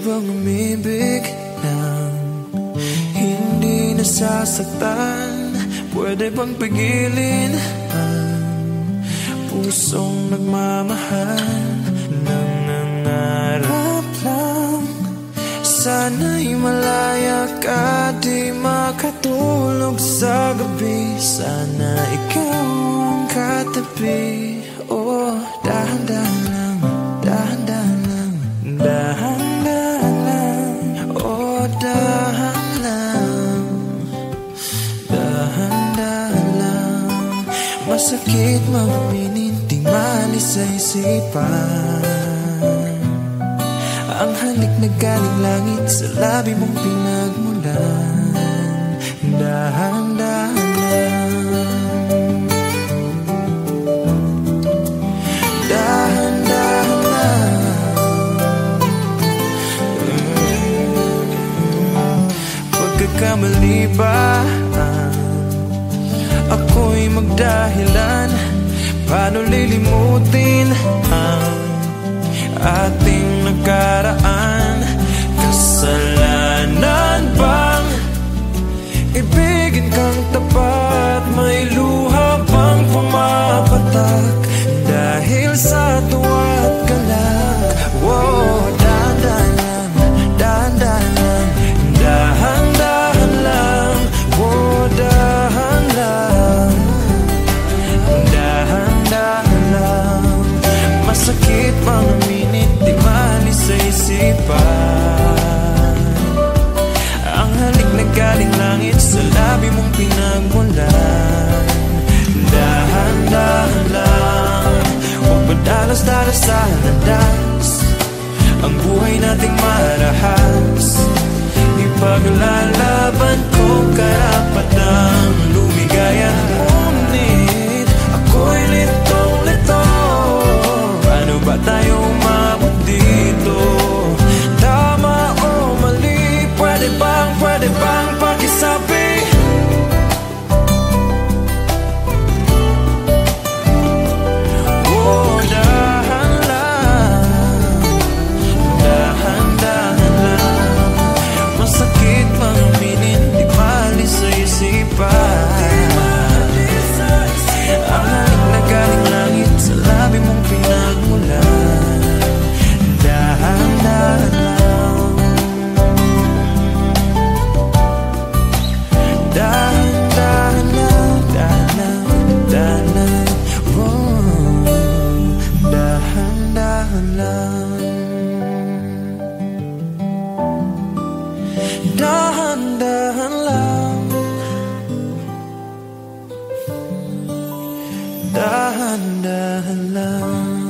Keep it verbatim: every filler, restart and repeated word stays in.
bang umibig ng hindi nasasaktan? Pwede bang pigilin ang pusong nagmamahal? Nangangarap lang, sana'y malaya ka, di makatulog sa gabi. Sana ikaw ang katabi. Oh, dahan-dahan lang, dahan-dahan lang, dahan-dahan lang. Oh, dahan lang, dahan-dahan lang. Masakit maminin, di malis sa isipan ang halik na galing langit sa labi mong pinagmulan. Dahan-dahan lang, dahan-dahan lang. Pagkakamali ba ako'y magdahilan? Paano lilimutin ang ating nakaraan? Kasalanan bang ibigin kang tapat? May luha bang pumapatak dahil sa tuwa at galak? Wow, dahan-dahan lang, dahan-dahan lang, dahan-dahan lang. Wow, dahan lang, dahan-dahan lang. Masakit mga minit, di malis sa isipan ang halik na galing langit sa labi mong pinagmulan. Dahan-dahan lang, huwag padalas-dalas sa landas ang buhay nating marahas. Ipaglalaban ko karapatang lumigaya. Ngunit ako'y litong-lito, paano ba tayo umabot dito? Tama o mali, pwede bang, pwede bang pakisabi? Oh, dahan lang, dahan-dahan lang. Masakit mga minin, di malis sa isipan ang halik na galing langit sa labi mong pinagmulan. Dahan-dahan lang, dahan-dahan lang, dahan-dahan lang. Oh, dahan-dahan lang, dahan-dahan lang, dahan-dahan lang.